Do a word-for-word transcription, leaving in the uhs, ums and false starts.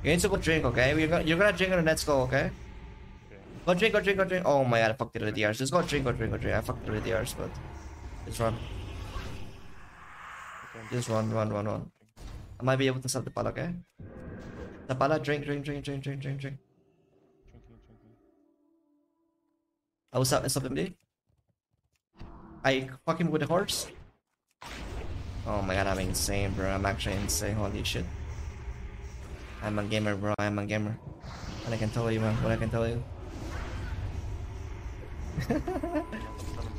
You need to go drink, okay? You're gonna, you're gonna drink and let's go, okay? Okay. Go drink, go drink, go drink. Oh my god, I fucked it with the D Rs. Just go drink, go drink, go drink. I fucked it with the D Rs, but just run. Okay. Just run, run, run, run. I might be able to stop the pala, okay? The pala, drink, drink, drink, drink, drink, drink, drink. Drinking, drinking. I will stop, stop him, D. I fuck him with the horse. Oh my god, I'm insane, bro. I'm actually insane. Holy shit. I'm a gamer, bro. I'm a gamer. What I can tell you, man. What I can tell you.